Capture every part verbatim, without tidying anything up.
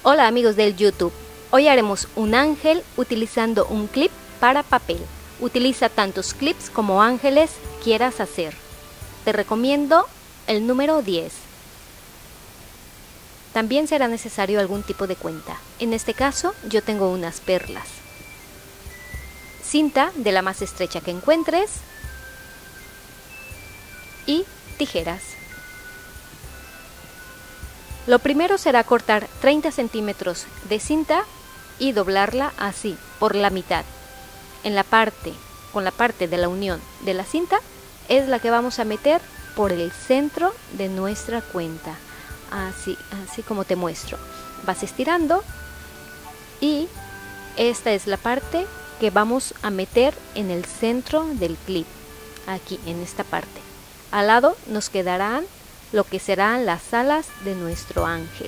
Hola amigos del YouTube, hoy haremos un ángel utilizando un clip para papel. Utiliza tantos clips como ángeles quieras hacer. Te recomiendo el número diez. También será necesario algún tipo de cuenta. En este caso yo tengo unas perlas. Cinta de la más estrecha que encuentres y tijeras. Lo primero será cortar treinta centímetros de cinta y doblarla así, por la mitad. En la parte, con la parte de la unión de la cinta, es la que vamos a meter por el centro de nuestra cuenta. Así, así como te muestro. Vas estirando y esta es la parte que vamos a meter en el centro del clip. Aquí, en esta parte. Al lado nos quedarán lo que serán las alas de nuestro ángel.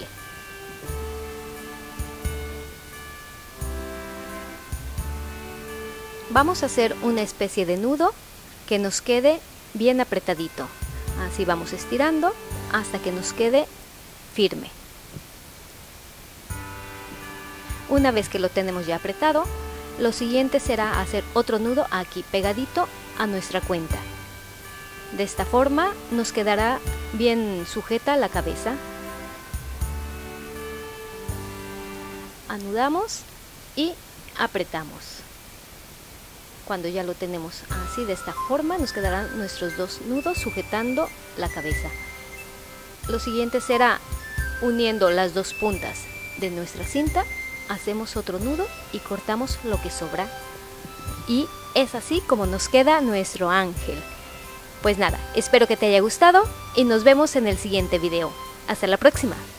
Vamos a hacer una especie de nudo que nos quede bien apretadito. Así vamos estirando hasta que nos quede firme. Una vez que lo tenemos ya apretado, lo siguiente será hacer otro nudo aquí pegadito a nuestra cuenta. De esta forma nos quedará bien sujeta la cabeza. Anudamos y apretamos. Cuando ya lo tenemos así, de esta forma, nos quedarán nuestros dos nudos sujetando la cabeza. Lo siguiente será uniendo las dos puntas de nuestra cinta, hacemos otro nudo y cortamos lo que sobra. Y es así como nos queda nuestro ángel. Pues nada, espero que te haya gustado y nos vemos en el siguiente video. Hasta la próxima.